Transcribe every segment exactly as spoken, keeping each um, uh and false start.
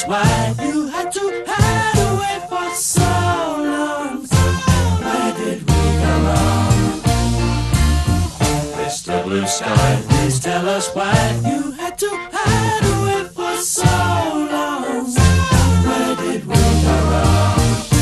us why you had to hide away for so long. Where did we go wrong? Mister Blue Sky, please tell us why you had to hide away for so long. Where did we go wrong?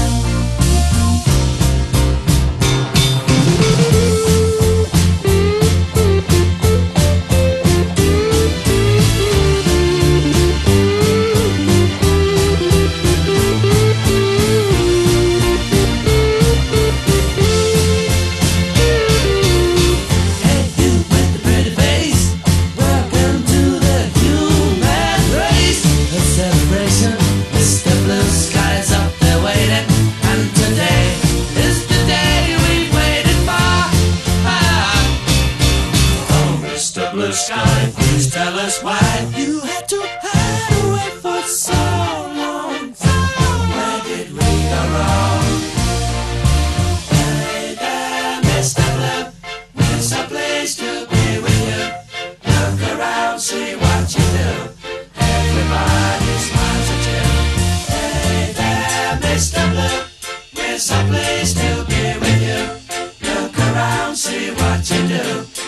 Blue sky, please tell us why you had to hide away for so long. Where did we go wrong? Hey there, Mister Blue, we're so pleased to be with you. Look around, see what you do. Everybody smiles at you. Hey there, Mister Blue, we're so pleased to be with you. Look around, see what you do.